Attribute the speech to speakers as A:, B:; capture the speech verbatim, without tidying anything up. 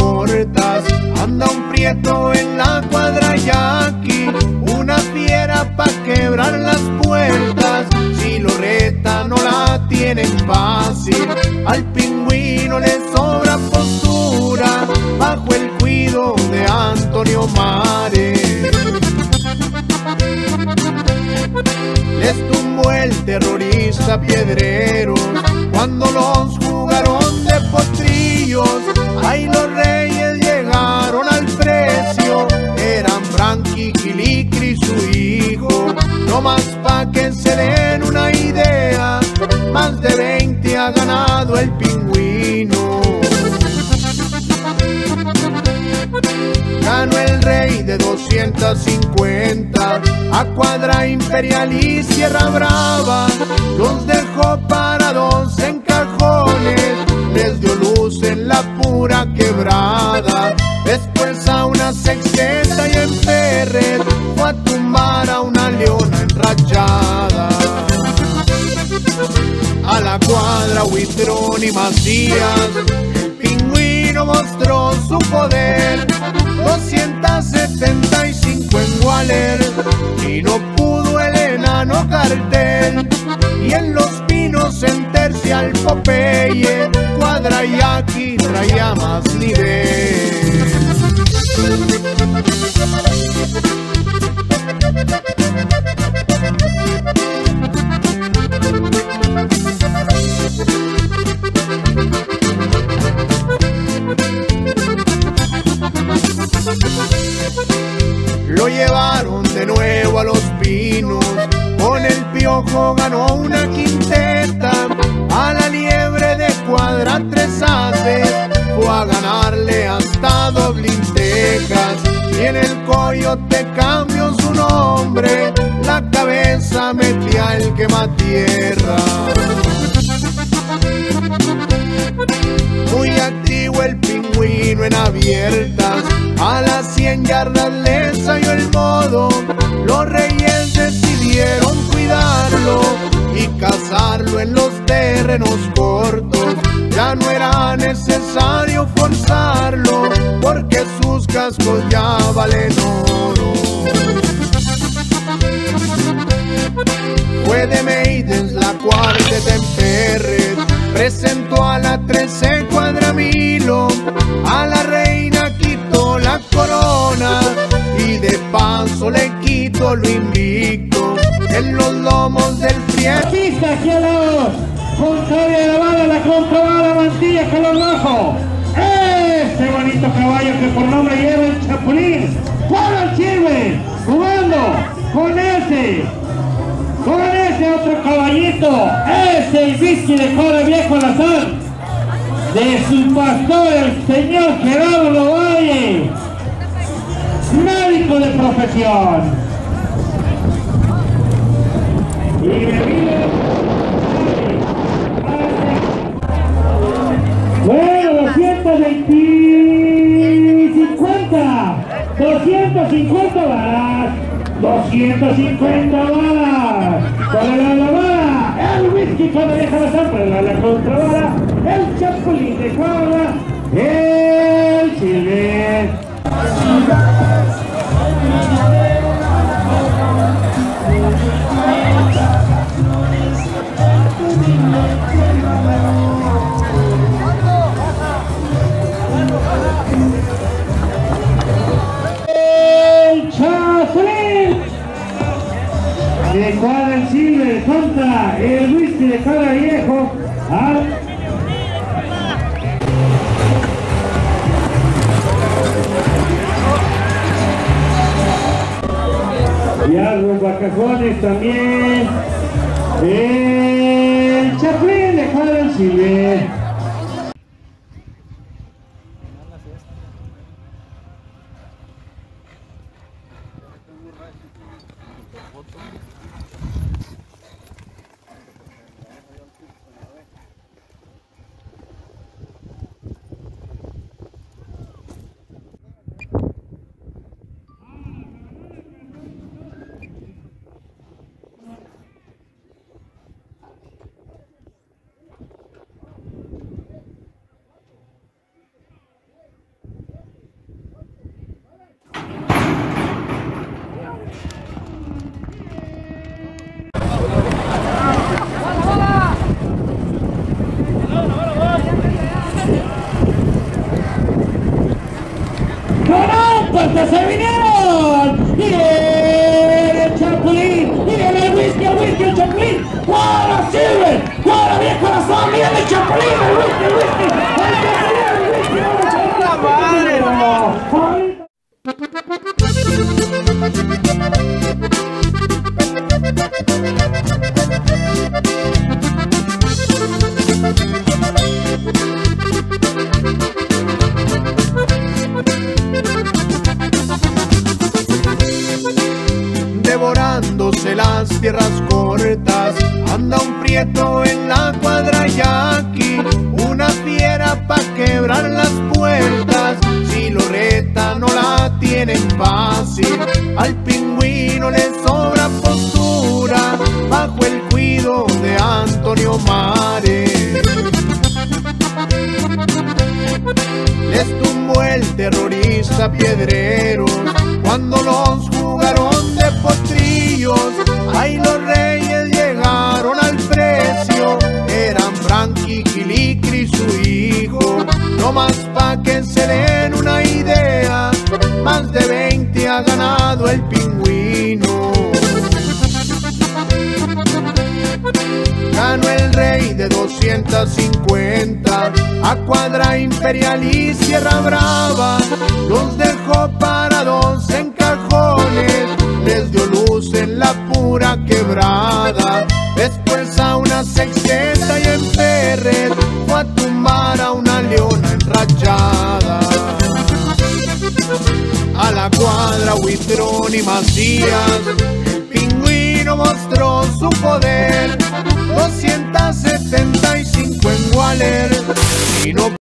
A: cortas. Anda un prieto en la cuadra yaqui, una fiera pa' quebrar las puertas. Si lo reta no la tienen fácil, al pingüino le sobra postura, bajo el cuido de Antonio Mares. Les tumbó el terrorista Piedreros cuando los jugaron de potrillos. Ahí los reyes llegaron al precio, eran Frankie, Quilicri y su hijo. No más pa' que se den una idea, más de veinte ha ganado el pingüino. Ganó el rey de doscientos cincuenta, a Cuadra Imperial y Sierra Brava. Los dejó parados en cajones, les dio luz en la pura quebrada. Después a una sexteta y en Ferrer fue a tumbar a una leona enrachada. A la Cuadra, Huitrón y Macías, el pingüino mostró su poder. doscientos setenta y cinco en Waller y no pudo el enano Cartel. Y en Los Pinos en Tercial Popeye, Cuadra yaqui traía más nivel. Lo llevaron de nuevo a Los Pinos, con el Piojo ganó una quinteta. A la Liebre de Cuadra tres haces, fue a ganarle hasta Dublín, Texas. Y en el Coyote cambió su nombre, la cabeza metía el quematierra. Muy activo el pingüino en abiertas, a las cien yardas le ensayó el modo. Los reyes decidieron cuidarlo y cazarlo en los terrenos cortos. Ya no era necesario forzarlo, porque sus cascos ya valen oro. Fue de Maidens la cuarteta en Ferrer, presentó a la trece Cuadramilo, a la reina quitó la corona y de paso le quitó lo invicto en los lomos del Prieto.
B: Pista aquí a la contraria de la bala, la contrabala Mantilla color rojo. Este bonito caballo que por nombre lleva el Chapulín. Juan sirve jugando con ese, con ese otro caballito. Este el whisky de Cobre Viejo Alazán, de su pastor el señor Gerardo Lovalle, médico de profesión. Y bueno, doscientos veinte, cincuenta, doscientos cincuenta balas, doscientos cincuenta balas, para la lavada, el whisky cuando deja la sombra, la, la contrabala, el Chapulín de Cuadra, el Chile. El Chapulín de Cuadra el Silver contra el whisky de Cuadra Viejo al y a los vacajones también el Chapulín de Cuadra el Silver. ¡Ella se vinieron! ¡Y el Chapulín! ¡Y el whisky, el whisky, el Chapulín! ¡Cuadra sirve! ¡Cuadra bien corazón! ¡Mira el Chapulín, el whisky, el whisky! ¡El Chapulín, el whisky! ¡Vamos a ver!
A: Devorándose las tierras cortas, anda un prieto en la cuadra yaqui, una fiera pa' quebrar las puertas. Si lo reta no la tienen fácil, al pingüino le sobra postura, bajo el cuido de Antonio Mares. Les tumbó el terrorista Piedreros cuando los jugaron de potrillos. Ahí los reyes llegaron al precio, eran Frankie, Quilicri y su hijo. No más pa' que se den una idea, más de veinte ha ganado el pingüino. Ganó el rey de doscientos cincuenta, a Cuadra Imperial y Sierra Brava, los dejó parados en cajones, les dio luz en la pura quebrada. Después a una sexteta y en Perret fue a tumbar a una leona enrachada. A la Cuadra, Huitrón y Macías, el pingüino mostró su poder, doscientos setenta y cinco en Waller y no